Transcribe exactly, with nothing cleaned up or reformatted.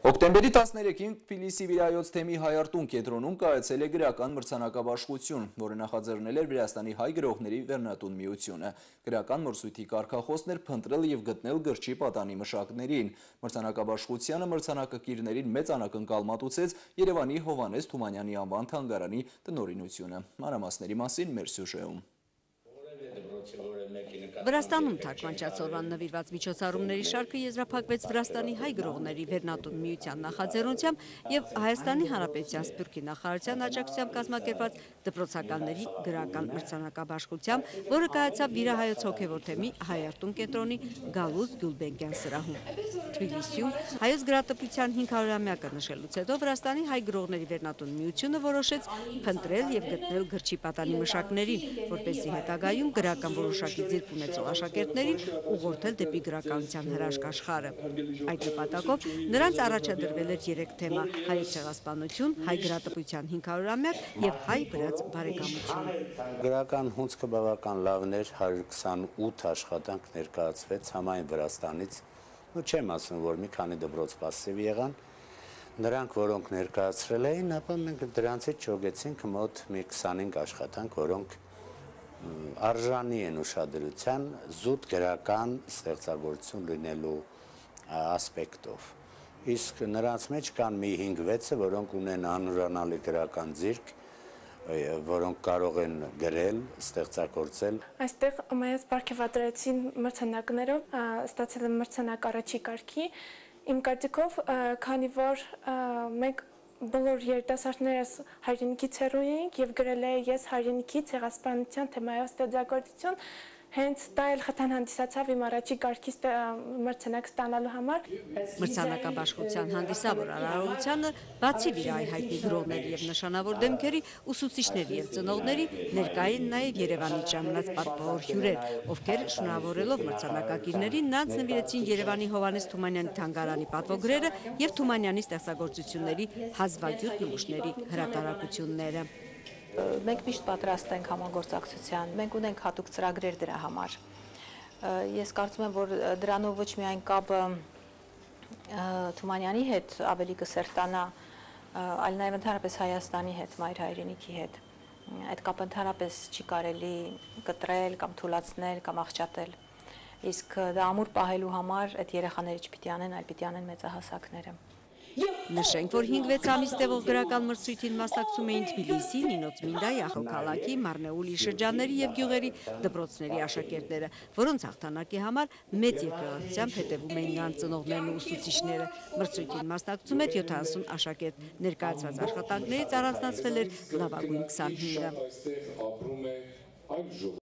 Օկտեմբերի տասներեքին Թբիլիսի վիրայոց թեմի հայարտուն կենտրոնում կայացել է գրական մրցանակաբաշխություն, որը նախաձեռնել էր Վրաստանի հայ գրողների վերնատուն միությունը։ Գրական մրցույթի կարգախոսն էր փնտրել և գտնել գրչի պատանի մշակներին։ Մրցանակաբաշխությանը մրցանակակիրներին մեծ անակնկալ մատուցեց Երևանի Հովհաննես Թումանյանի անվան թանգարանի տնօրինությունը։ Մանրամասների մասին մեր սյուժեում։ Վրաստանում թարգմանչած օրվան նվիրված միջոցառումների շարքը եզրափակվեց Վրաստանի հայ գրողների վերնատուն միության նախաձեռնությամբ և Հայաստանի Հանրապետության Սփյուռքի նախարարության աջակցությամբ կազմակերպված դպրոցականների գրական մրցանակաբաշխությամբ, որը կայացավ Վիրահայոց հոգևոր թեմի հայարտուն կենտրոնի Գալուզ Գյուլբենկյան սրահում։ Թբիլիսիում հայոց գրատպության հինգ հարյուրամյակը նշելուց հետո Վրաստանի հայ գրողների վերնատուն միությունը որոշեց փնտրել և գտնել գրչի պատանի մշակներին, որպեսզի հետագայում գրական որոշակի ձիրք ունեցող աշակերտներին ուղղորդել դեպի գրականության հրաշք աշխարհը։ Այդ նպատակով նրանց առաջադրվել էր երեք թեմա՝ հայոց ցեղասպանություն, հայ գրատպության հինգ հարյուրամյակ և հայ-վրաց բարեկամություն։ Գրական հունձքը բավական լավն էր, հարյուր քսանութ աշխատանք ներկայացվեց համայն Վրաստանից, ու չեմ ասում, որ մի քանի դպրոց պասիվ եղան, նրանք, որոնք ներկայացրել էին, ապա մենք դրանցից ճոգեցինք մոտ մի քսանհինգ աշխատանք, որոնք արժանի են ուշադրության զուտ գրական ստեղծագործություն լինելու ասպեկտով։ Իսկ նրանց մեջ կան մի հինգ-վեցը, որոնք ունեն անուրանալի գրական ձիրք, որոնք կարող են գրել, ստեղծագործել։ Այստեղ մեզ բարգեւադրեցին մրցանակներով, ստացել եմ մրցանակ առաջի կարգի։ Իմ կարծիքով, քանի որ մենք բոլոր երիտասարդներս հայրենիքից հեռու էինք և գրել էի ես հայրենիքի ցեղասպանության թեմայով ստեղծագործություն, հենց դա էլ խթան հանդիսացավ իմ առաջի կարգի մրցանակ ստանալու համար։ Մրցանակաբաշխության հանդիսավոր արարողությանը, բացի վիրահայ հայտնի գրողների և նշանավոր դեմքերի, ուսուցիչների և ծնողների, ներկա էին նաև Երևանից ժամանած պատվավոր հյուրեր, ովքեր շնորհավորելով մրցանակակիրներին նրանց նվիրեցին Երևանի Հովհաննես Թումանյանի թանգարանի պատվոգրերը և Թումանյանի ստեղծագործությունների հազվագյուտ նմուշների հրատարակությունները։ Մենք միշտ պատրաստ ենք համագործակցության, մենք ունենք հատուկ ծրագրեր դրա համար։ Ես կարծում եմ, որ դրանով ոչ միայն կապը Թումանյանի հետ ավելի կսերտանա, այլ նաև ընդհանրապես Հայաստանի հետ, մայր հայրենիքի հետ։ Այդ կապը ընդհանրապես չի կարելի կտրել կամ թուլացնել կամ աղճատել։ Իսկ դա ամուր պահելու համար այդ երեխաները չպիտի անեն, այլ պիտի անեն մեծահասակները։ Նշենք, որ հինգ-վեց ամիս տևող գրական մրցույթին մասնակցում էին Թբիլիսի, Նինոց-Մինդայի, Ախալքալաքի, Մարնեուլի շրջանների և գյուղերի դպրոցների աշակերտները, որոնց հաղթանակի համար մեծ երկրատեսությամբ հետևում էին նրանց ծնողներն ու ուսուցիչները։ Մրցույթին մասնակցում էր յոթանասուն աշակերտ, ներկայացված աշխատանքներից առանձնացվել էր լավագույն քսանհինգը։